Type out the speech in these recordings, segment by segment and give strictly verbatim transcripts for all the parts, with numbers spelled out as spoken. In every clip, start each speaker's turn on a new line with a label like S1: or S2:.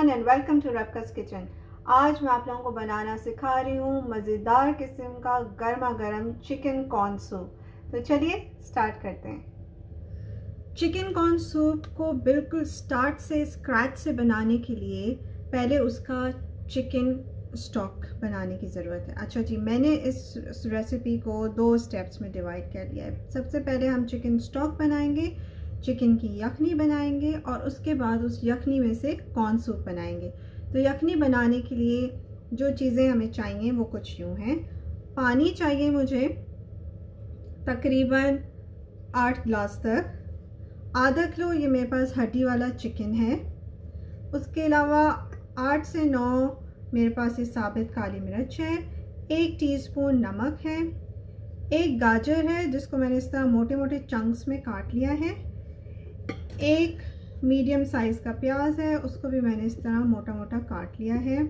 S1: Everyone and welcome to Rebecca's kitchen. आज मैं आप लोगों को बनाना सिखा रही हूँ मज़ेदार किस्म का गर्मा गर्म चिकन कॉर्न सूप। तो चलिए स्टार्ट करते हैं। चिकन कॉर्न सूप को बिल्कुल स्टार्ट से स्क्रैच से बनाने के लिए पहले उसका चिकन स्टॉक बनाने की ज़रूरत है। अच्छा जी, मैंने इस रेसिपी को दो स्टेप्स में डिवाइड कर लिया है। सबसे पहले हम चिकन स्टॉक बनाएंगे, चिकन की यखनी बनाएंगे और उसके बाद उस यखनी में से कॉर्न सूप बनाएंगे। तो यखनी बनाने के लिए जो चीज़ें हमें चाहिए वो कुछ यूँ हैं। पानी चाहिए मुझे तकरीबन आठ गिलास तक। आधा किलो ये मेरे पास हड्डी वाला चिकन है। उसके अलावा आठ से नौ मेरे पास ये साबित काली मिर्च है। एक टीस्पून नमक है। एक गाजर है जिसको मैंने इस तरह मोटे मोटे चंक्स में काट लिया है। एक मीडियम साइज़ का प्याज है, उसको भी मैंने इस तरह मोटा मोटा काट लिया है।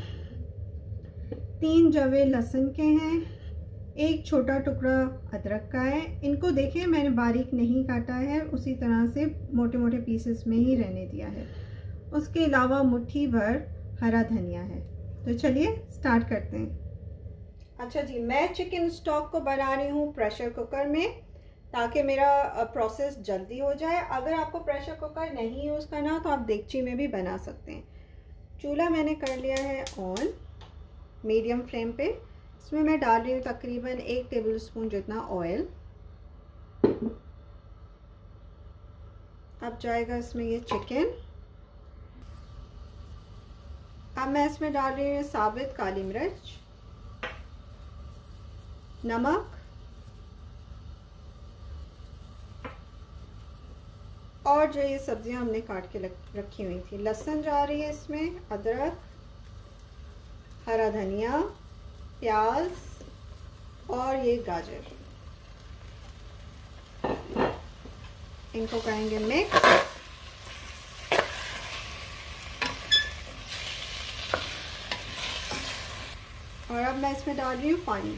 S1: तीन जवे लहसुन के हैं। एक छोटा टुकड़ा अदरक का है। इनको देखें मैंने बारीक नहीं काटा है, उसी तरह से मोटे मोटे पीसेस में ही रहने दिया है। उसके अलावा मुट्ठी भर हरा धनिया है। तो चलिए स्टार्ट करते हैं। अच्छा जी, मैं चिकन स्टॉक को बना रही हूँ प्रेशर कुकर में ताकि मेरा प्रोसेस जल्दी हो जाए। अगर आपको प्रेशर कुकर नहीं यूज़ करना तो आप देगची में भी बना सकते हैं। चूल्हा मैंने कर लिया है ऑन मीडियम फ्लेम पे। इसमें मैं डाल रही हूँ तकरीबन एक टेबल स्पून जितना ऑयल। अब जाएगा इसमें ये चिकन। अब मैं इसमें डाल रही हूँ साबित काली मिर्च, नमक और जो ये सब्जियां हमने काट के रखी हुई थी। लहसुन जा रही है इसमें, अदरक, हरा धनिया, प्याज और ये गाजर। इनको करेंगे मिक्स। और अब मैं इसमें डाल रही हूँ पानी।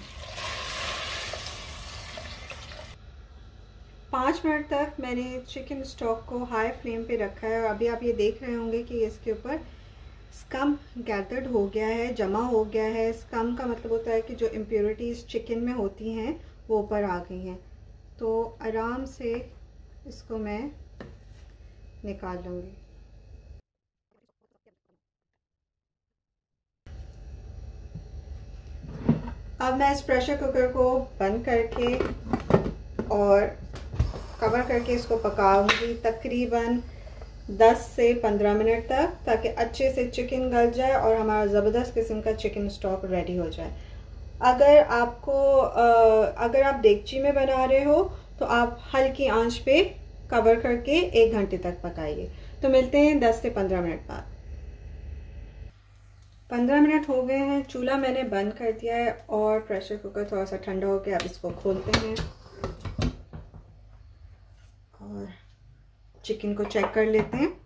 S1: पाँच मिनट तक मैंने चिकन स्टॉक को हाई फ्लेम पे रखा है और अभी आप ये देख रहे होंगे कि इसके ऊपर स्कम गैदर्ड हो गया है, जमा हो गया है। स्कम का मतलब होता है कि जो इम्प्योरिटीज़ चिकन में होती हैं वो ऊपर आ गई हैं। तो आराम से इसको मैं निकाल लूँगी। अब मैं इस प्रेशर कुकर को बंद करके और कवर करके इसको पकाऊंगी तकरीबन दस से पंद्रह मिनट तक, ताकि अच्छे से चिकन गल जाए और हमारा ज़बरदस्त किस्म का चिकन स्टॉक रेडी हो जाए। अगर आपको अगर आप देगची में बना रहे हो तो आप हल्की आंच पे कवर करके एक घंटे तक पकाइए। तो मिलते हैं दस से पंद्रह मिनट बाद। पंद्रह मिनट हो गए हैं। चूल्हा मैंने बंद कर दिया है और प्रेशर कुकर थोड़ा सा ठंडा हो गया। अब इसको खोलते हैं और चिकन को चेक कर लेते हैं।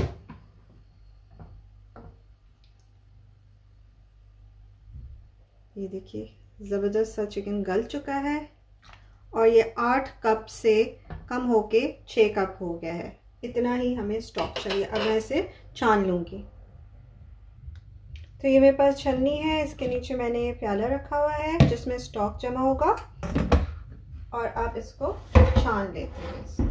S1: ये देखिए ज़बरदस्त सा चिकन गल चुका है और ये आठ कप से कम होके छः कप हो गया है। इतना ही हमें स्टॉक चाहिए। अब मैं इसे छान लूँगी। तो ये मेरे पास छन्नी है, इसके नीचे मैंने ये प्याला रखा हुआ है जिसमें स्टॉक जमा होगा और अब इसको छान लेते हैं।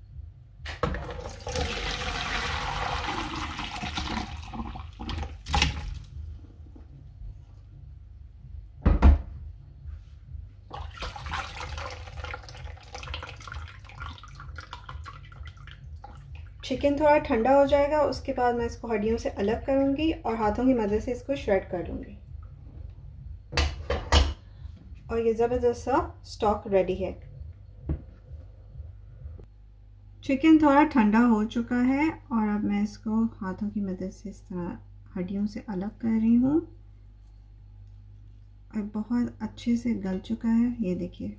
S1: चिकन थोड़ा ठंडा हो जाएगा, उसके बाद मैं इसको हड्डियों से अलग करूंगी और हाथों की मदद से इसको श्रेड कर लूंगी। और ये ज़बरदस्त सा स्टॉक रेडी है। चिकन थोड़ा ठंडा हो चुका है और अब मैं इसको हाथों की मदद से इस तरह हड्डियों से अलग कर रही हूँ और बहुत अच्छे से गल चुका है। ये देखिए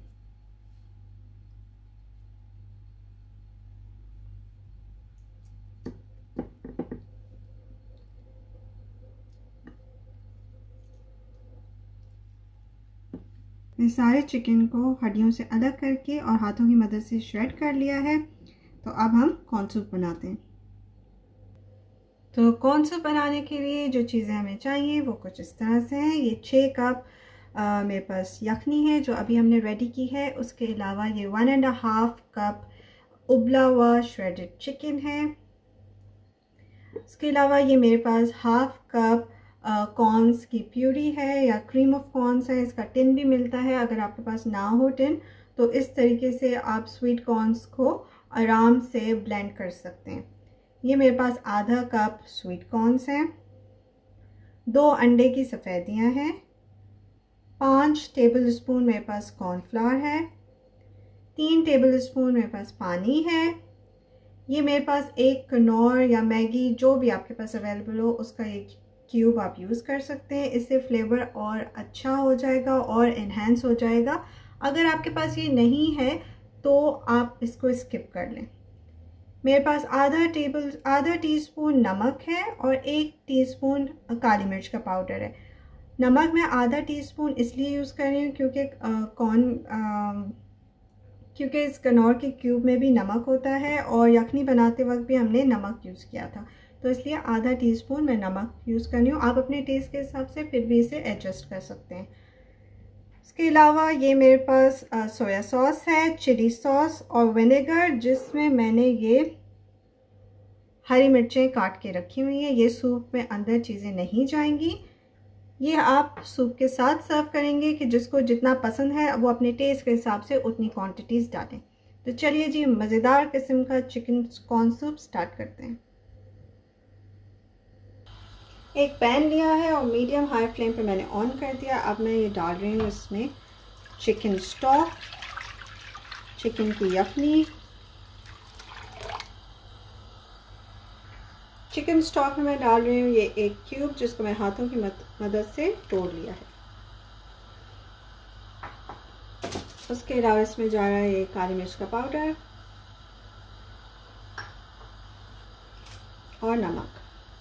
S1: मैं सारे चिकन को हड्डियों से अलग करके और हाथों की मदद से श्रेड कर लिया है। तो अब हम कॉर्न सूप बनाते हैं। तो कॉर्न सूप बनाने के लिए जो चीज़ें हमें चाहिए वो कुछ इस तरह से हैं। ये छः कप आ, मेरे पास यखनी है जो अभी हमने रेडी की है। उसके अलावा ये वन एंड हाफ कप उबला हुआ श्रेडेड चिकन है। उसके अलावा ये मेरे पास हाफ कप कॉर्न्स की प्यूरी है या क्रीम ऑफ कॉर्न्स है। इसका टिन भी मिलता है, अगर आपके पास ना हो टिन तो इस तरीके से आप स्वीट कॉर्न्स को आराम से ब्लेंड कर सकते हैं। ये मेरे पास आधा कप स्वीट कॉर्न्स हैं। दो अंडे की सफ़ेदियां हैं। पाँच टेबल स्पून मेरे पास कॉर्नफ्लावर है। तीन टेबल स्पून मेरे पास पानी है। ये मेरे पास एक कनौर या मैगी जो भी आपके पास अवेलेबल हो उसका एक क्यूब आप यूज़ कर सकते हैं। इससे फ्लेवर और अच्छा हो जाएगा और इन्हेंस हो जाएगा। अगर आपके पास ये नहीं है तो आप इसको स्किप कर लें। मेरे पास आधा टेबल आधा टीस्पून नमक है और एक टीस्पून काली मिर्च का पाउडर है। नमक मैं आधा टीस्पून इसलिए यूज़ कर रही हूँ क्योंकि कौन क्योंकि इस कनौर के क्यूब में भी नमक होता है और यखनी बनाते वक्त भी हमने नमक यूज़ किया था, तो इसलिए आधा टीस्पून मैं नमक यूज़ कर रही हूँ। आप अपने टेस्ट के हिसाब से फिर भी इसे एडजस्ट कर सकते हैं। इसके अलावा ये मेरे पास सोया सॉस है, चिली सॉस और विनेगर जिसमें मैंने ये हरी मिर्चें काट के रखी हुई हैं। ये सूप में अंदर चीज़ें नहीं जाएंगी। ये आप सूप के साथ सर्व करेंगे कि जिसको जितना पसंद है वो अपने टेस्ट के हिसाब से उतनी क्वांटिटीज़ डालें। तो चलिए जी, मज़ेदार किस्म का चिकन कॉर्न सूप स्टार्ट करते हैं। एक पैन लिया है और मीडियम हाई फ्लेम पे मैंने ऑन कर दिया। अब मैं ये डाल रही हूँ इसमें चिकन स्टॉक, चिकन की यखनी। चिकन स्टॉक में मैं डाल रही हूँ ये एक क्यूब जिसको मैं हाथों की मदद से तोड़ लिया है। उसके अलावा इसमें जा रहा है ये काली मिर्च का पाउडर और नमक।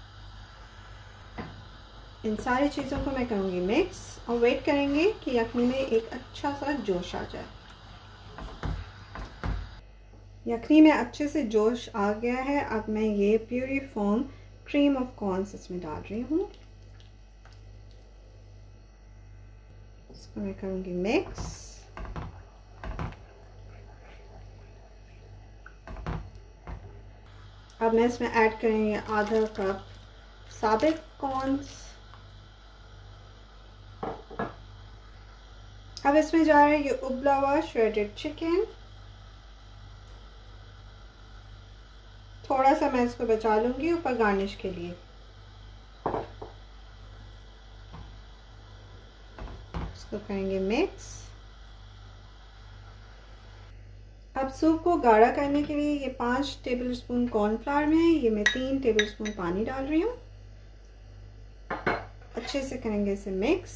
S1: इन सारी चीज़ों को मैं करूँगी मिक्स और वेट करेंगे कि यखनी में एक अच्छा सा जोश आ जाए। यखनी में अच्छे से जोश आ गया है। अब मैं ये puree form cream of corns इसमें डाल रही हूँ। इसको मैं करूँगी मिक्स। अब मैं इसमें ऐड करेंगे आधा कप साबित कॉर्न्स। अब इसमें जा रहा है ये उबला हुआ श्रेडेड चिकन। थोड़ा सा मैं इसको बचा लूँगी ऊपर गार्निश के लिए। इसको करेंगे मिक्स। अब सूप को गाढ़ा करने के लिए ये पाँच टेबलस्पून कॉर्नफ्लावर में ये मैं तीन टेबलस्पून पानी डाल रही हूँ। अच्छे से करेंगे इसे मिक्स।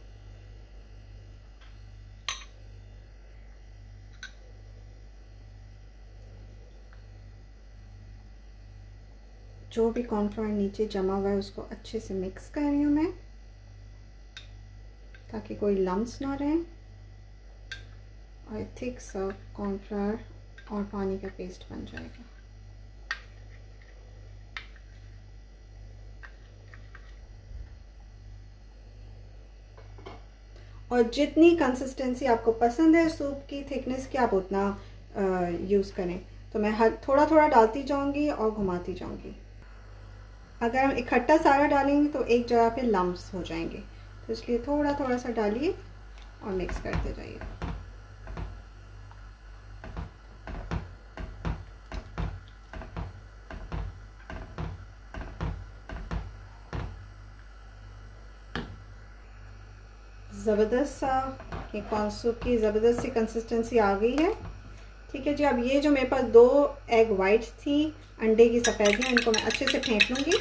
S1: जो भी कॉर्नफ्लावर नीचे जमा हुआ है उसको अच्छे से मिक्स कर रही हूँ मैं ताकि कोई लम्स ना रहे। और थिक सा कॉर्नफ्लावर और पानी का पेस्ट बन जाएगा। और जितनी कंसिस्टेंसी आपको पसंद है सूप की थिकनेस की आप उतना यूज़ करें। तो मैं हर थोड़ा थोड़ा डालती जाऊंगी और घुमाती जाऊंगी। अगर हम इकट्ठा सारा डालेंगे तो एक जगह पे लम्स हो जाएंगे, तो इसलिए थोड़ा थोड़ा सा डालिए और मिक्स करते जाइए। ज़बरदस्त सा ये कॉर्न सूप की ज़बरदस्त सी कंसिस्टेंसी आ गई है। ठीक है जी। अब ये जो मेरे पास दो एग वाइट्स थी अंडे की सफ़ेदियाँ, इनको मैं अच्छे से फेंट लूँगी।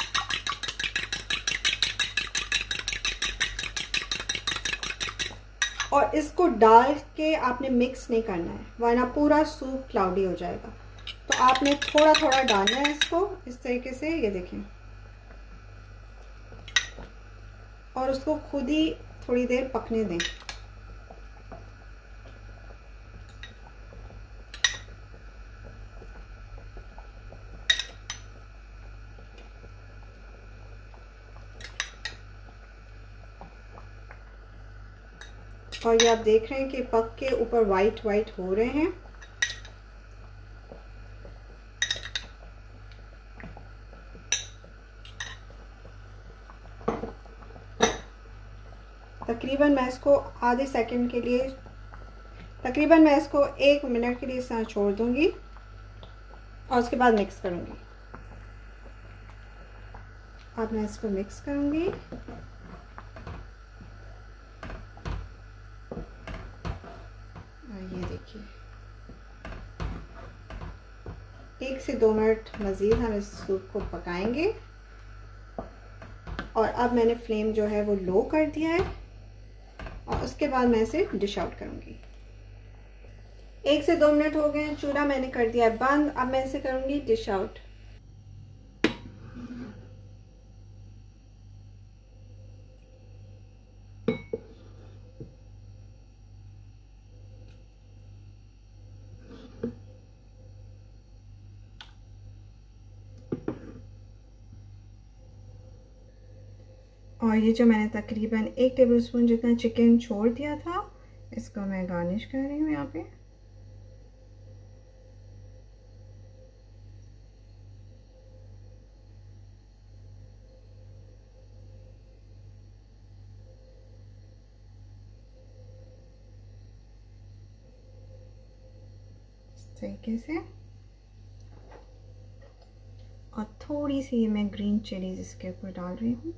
S1: और इसको डाल के आपने मिक्स नहीं करना है वरना पूरा सूप क्लाउडी हो जाएगा। तो आपने थोड़ा थोड़ा डालना है इसको इस तरीके से, ये देखें, और उसको खुद ही थोड़ी देर पकने दें। और ये आप देख रहे हैं कि पक के ऊपर वाइट वाइट हो रहे हैं। तकरीबन मैं इसको आधे सेकंड के लिए तकरीबन मैं इसको एक मिनट के लिए इस तरह छोड़ दूंगी और उसके बाद मिक्स करूंगी। अब मैं इसको मिक्स करूंगी। और ये देखिए एक से दो मिनट मज़ीद हम इस सूप को पकाएंगे। और अब मैंने फ्लेम जो है वो लो कर दिया है और उसके बाद मैं इसे डिश आउट करूंगी। एक से दो मिनट हो गए हैं, चूल्हा मैंने कर दिया है बंद। अब मैं इसे करूंगी डिश आउट। और ये जो मैंने तकरीबन एक टेबलस्पून जितना चिकन छोड़ दिया था, इसको मैं गार्निश कर रही हूँ यहाँ पे। इस तरीके से। और थोड़ी सी मैं ग्रीन चिलीज इसके ऊपर डाल रही हूँ।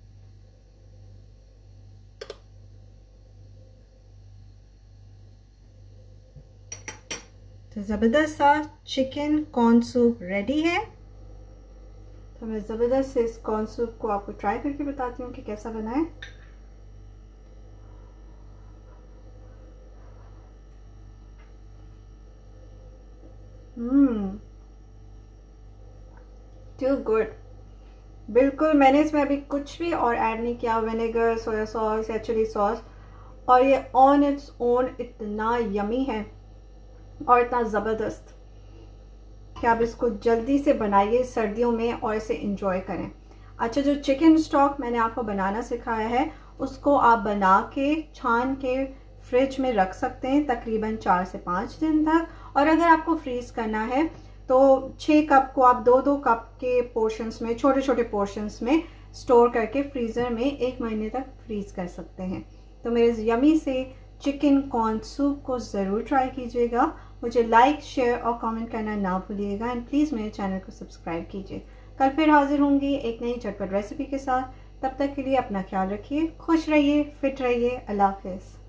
S1: तो ज़बरदस्त सा चिकन कॉर्न सूप रेडी है। तो मैं ज़बरदस्त से इस कॉर्न सूप को आपको ट्राई करके बताती हूँ कि कैसा बना है। Hmm too good. बिल्कुल, मैंने इसमें अभी कुछ भी और ऐड नहीं किया, विनेगर, सोया सॉस या चिली सॉस, और ये ऑन इट्स ओन इतना यमी है और इतना ज़बरदस्त कि आप इसको जल्दी से बनाइए सर्दियों में और इसे इंजॉय करें। अच्छा, जो चिकन स्टॉक मैंने आपको बनाना सिखाया है उसको आप बना के छान के फ्रिज में रख सकते हैं तकरीबन चार से पाँच दिन तक। और अगर आपको फ्रीज़ करना है तो छः कप को आप दो दो कप के पोर्शंस में, छोटे छोटे पोर्शंस में स्टोर करके फ्रीज़र में एक महीने तक फ्रीज़ कर सकते हैं। तो मेरे यमी से चिकन कॉर्न सूप को ज़रूर ट्राई कीजिएगा। मुझे लाइक, शेयर और कमेंट करना ना भूलिएगा एंड प्लीज़ मेरे चैनल को सब्सक्राइब कीजिए। कल फिर हाजिर होंगी एक नई झटपट रेसिपी के साथ। तब तक के लिए अपना ख्याल रखिए, खुश रहिए, फिट रहिए। अल्लाह हाफ़िज़।